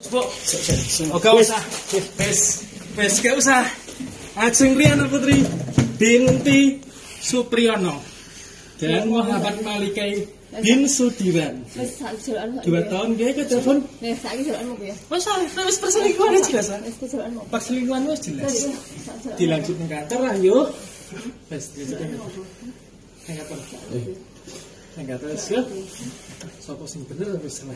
Bu, gak usah. Wes gak usah. Ajeng Riana Putri binti Supriyono dan Muhammad Malikai bin Sudiran. 2 tahun dia ke telepon. Saiki jalanmu ya. Wes perselingkuhan jelas. Jalanmu. Perselingkuhan wes jelas. Dilanjut ke kantor lah yo. Wes dilanjut. Kantor. Kantor sih. Sopo sing bener wis salah.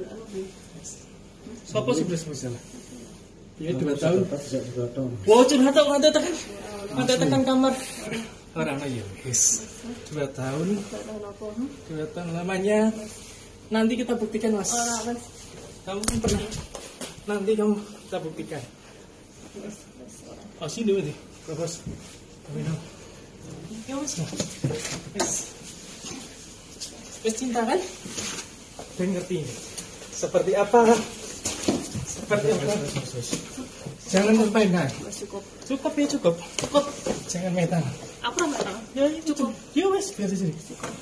Sopo sing wis salah. Ya 2 tahun. Wow, curhat kok ada tekan kamar. Orang ya guys. 2 tahun. 2 tahun lamanya. Nanti kita buktikan, Mas. Kamu kan pernah. Nanti kamu kita buktikan. Oh, sini berarti. Bos. Ya Mas. Wes cinta kan? Dan ngerti ini. Seperti apa? Jangan mempermainkan. Cukup ya cukup. Jangan main tangan. Apa main tangan? Ya cukup. Ya wes biar di sini.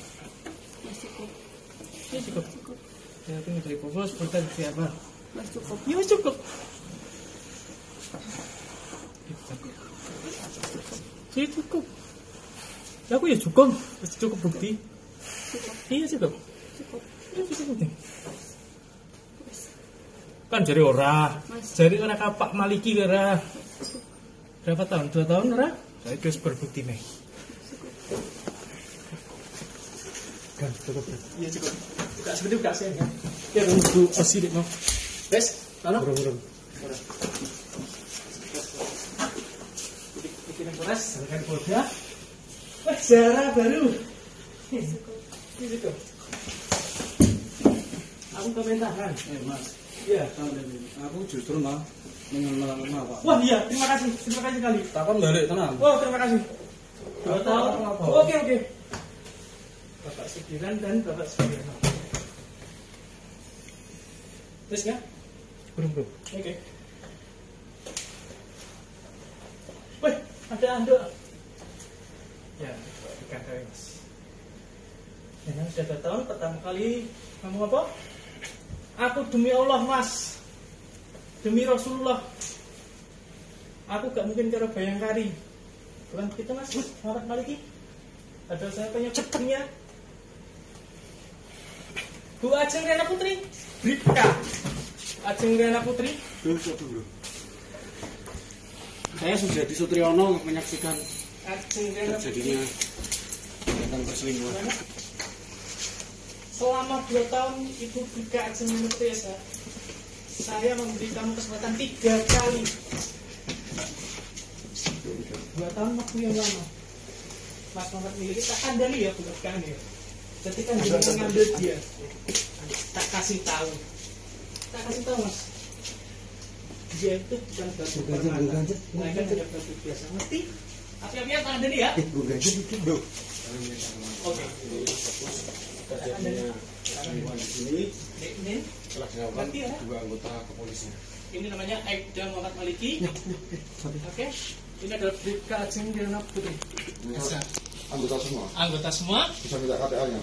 Ya cukup. Ya tunggu dari bos berita di apa? Cukup. Ya wes cukup. Ya cukup. Ya aku ya cukup. Cukup bukti. Iya cukup. Ya bisa penting. Kan jadi ora kapak Maliki ora. Berapa tahun? 2 tahun ora? Saya terus berbukti nih. Kan cukup. Iya cukup. Enggak seperti enggak sih kan. Ya tunggu posisi dek mau. Wes, mana? Burung. Bikin keras, dengan boda. Wah, sejarah baru. Ini cukup. Aku komentaran. Mas. Iya, aku justru mah mengenal Pak. Wah iya, terima kasih kali. Takon balik tenang. Wah terima kasih. 2 tahun. Oke. Bapak Sudiran dan Bapak Sudirno. Terus ya? Bro. Oke. Wih, ada anduk. Ya, dikatakan Mas. Ya, sudah 2 tahun pertama kali kamu apa? Aku demi Allah Mas, demi Rasulullah, aku gak mungkin karo Bayangkari. Bukan gitu Mas, Muhammad Maliki. Ada saya penyebabnya. Bu Ajeng Riana Putri, Bribka. Ajeng Riana Putri. Dulu. Saya sudah di Sutriyono menyaksikan terjadinya tentang perselingkuhan. Selama 2 tahun Ibu Bribka Ajeng Riana Putri ya, saya memberi kamu kesempatan 3 kali. 2 tahun waktu yang lama. Mas Muhammad Miliki tak kandali ya bukan kami. Ketika dia mengambil dia, tak kasih tahu Mas. Dia itu bukan batu permata. Mereka hanya batu biasa. Ngerti? Hati-hati tak kandali ya. Gue gaji dikit dong. Oke. Terjadinya perselingkuhan di sini. Ini telah dilakukan 2 anggota kepolisian. Ini namanya Aibda Muhammad Maliki. Oke. Ini adalah Bribka Ajeng Riana Putri. Anggota semua. Bisa minta KTA-nya.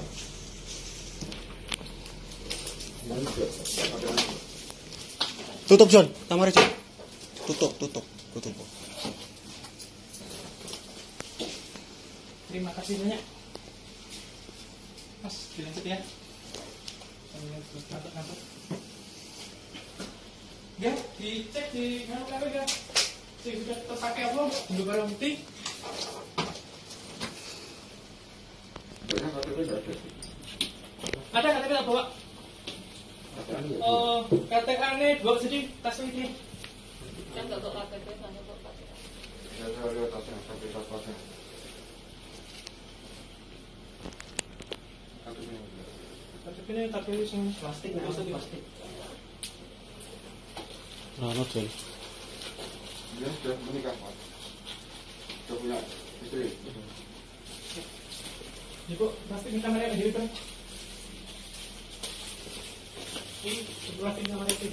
Tutup John, kamar John. Tutup. Terima kasih banyak. Mas, dilanjut ya. Ngantuk. Ya, dicek di mana ya. Sudah terpakai apa? Belum barang bukti. Ada KTP tak bawa? KTA-nya bawa sini, tasnya ini. Kan enggak bawa KTP, hanya bawa KTP. Ya, saya lihat tasnya, sampai tasnya. KTP-nya tapi sing plastik, plastik. Nah, John. Dia sudah menikah, Pak. Sudah punya istri. Ibu, plastik ini kameranya jadi kan? Ini plastik kamera itu.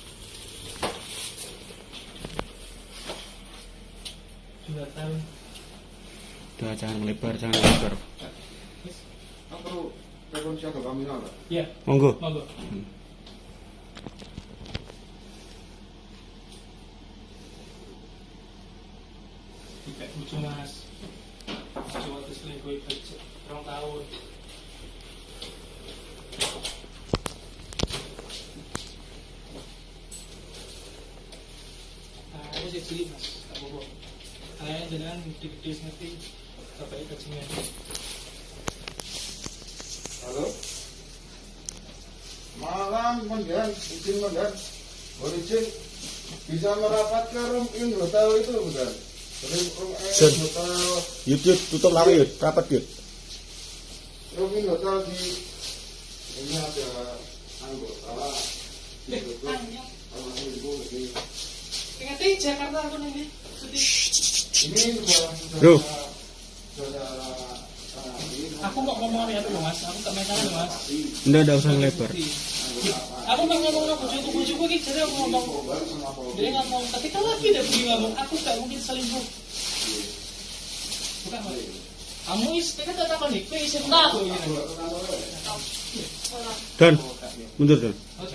Sudah tahu. Udah, jangan melebar. Kamu perlu telepon siaga kami nggak? Iya. Monggo. Lucu mas. Lucu waktu selingkuh kerja 2 tahun. Nah, ini sih cilik mas, tak bobo. Kalian jangan gede-gede ngerti bapak kajian. Halo. Malam Komandan, izin Komandan. Mohon izin bisa merapat ke room in hotel itu Komandan. Room in hotel. Yud, tutup lama Yud, rapat Yud. Room in hotel di ini ada anggota di situ. Sama ibu di Ngerti Jakarta aku nih. ini Bro. Aku mau ngomong ya tuh mas, aku tak main tangan mas. Enggak usah ngelebar. Aku mau ngomong apa bujuk ini jadi aku ngomong. Dia ngomong ketika lagi dia pergi ngomong, aku gak mungkin selingkuh. Bukan mas. Kamu istilah tak tahu nih, kau isi aku. Dan mundur Dan. Oke.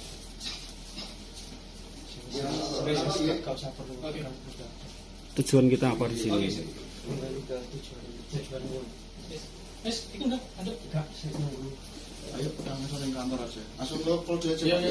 Tujuan kita apa di sini? Mas, itu enggak ada. Ayo kita langsung ke kantor aja. Langsung ke Polda aja. Iya.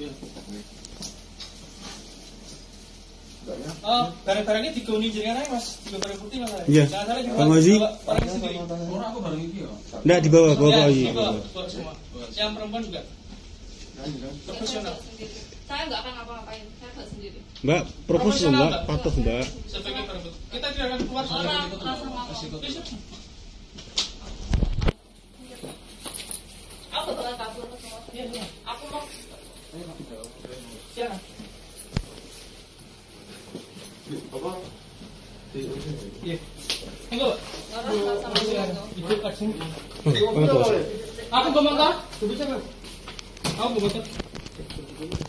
Oh, barang-barangnya digoni jenengan aja mas, tiga barang putih mas. Iya. Bang Ozi. Barang sendiri. Orang aku bareng iki ya. Enggak di bawah Ya, aja. bawa semua. Yang perempuan juga profesional. Saya nggak akan ngapa-ngapain, saya nggak sendiri. Mbak, propose Mbak, patuh Mbak. Sebagai perempuan, kita tidak akan keluar Orang langsung ngomong. Aku bakal kabur ke semua. Iya. Aku mau Silakan. Apa? Iya. Enggak, Pak. orang sama aku. Ibu kasih. Mana tuh? Aku ngomong kan? Aku ngomong kan?